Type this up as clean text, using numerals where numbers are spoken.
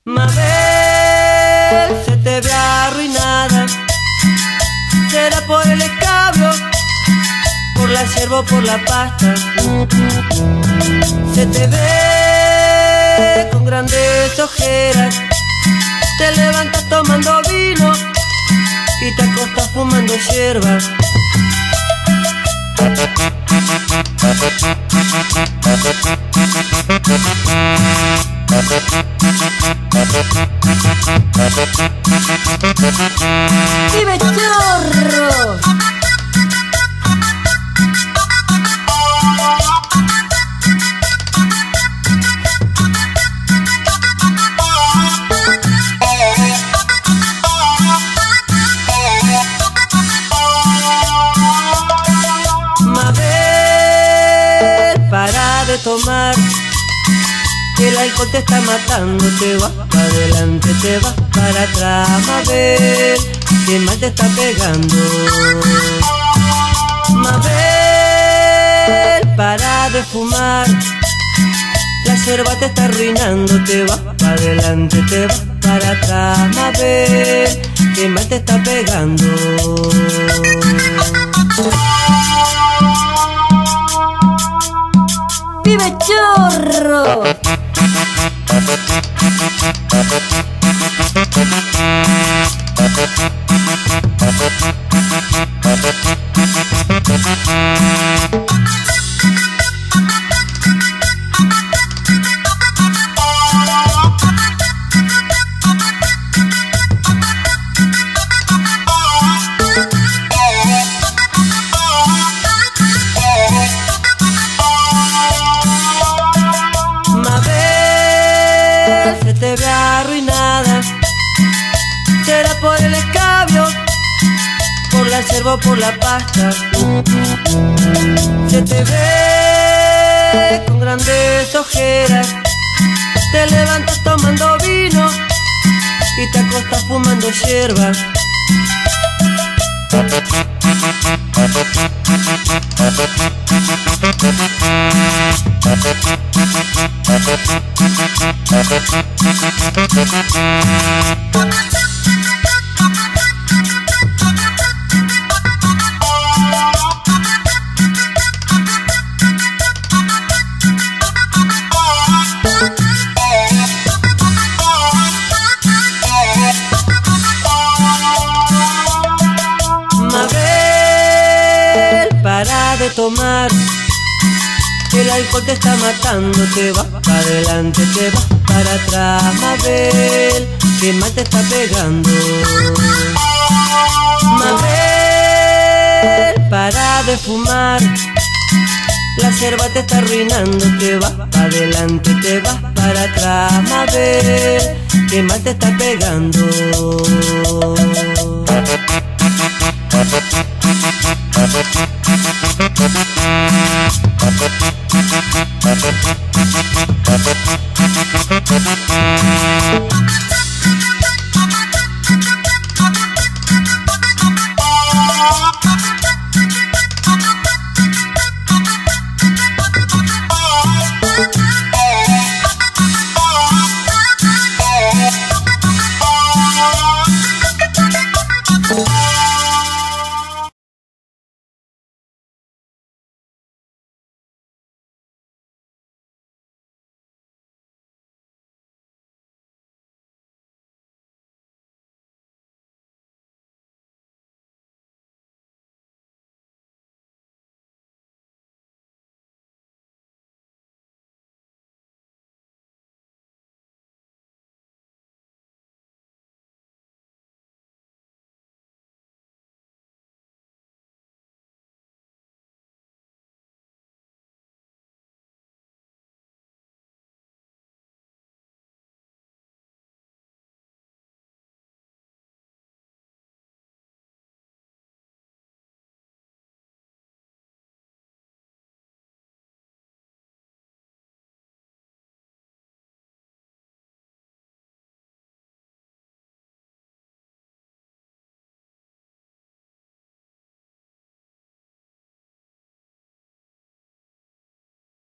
Mabel, se te ve arruinada. Será por el escabio, por la yerba o por la pasta. Se te ve con grandes ojeras. Te levantas tomando vino y te acostas fumando hierba. ¡Vive chorro! Mabel, para de tomar, el alcohol te está matando. Te vas para adelante, te vas para atrás. Mabel, que mal te está pegando. Mabel, para de fumar, la yerba te está arruinando. Te vas para adelante, te vas para atrás. Mabel, que mal te está pegando. ¡Vive chorro! Se te ve arruinada. Será por el escabio, por la yerba o por la pasta. Se te ve con grandes ojeras. Te levantas tomando vino y te acostas fumando hierba. Mabel, para de tomar, el alcohol te está matando. Te vas para adelante, te vas para atrás. Mabel, que mal te está pegando. Mabel, para de fumar, la yerba te está arruinando. Te vas para adelante, te vas para atrás. Mabel, que mal te está pegando.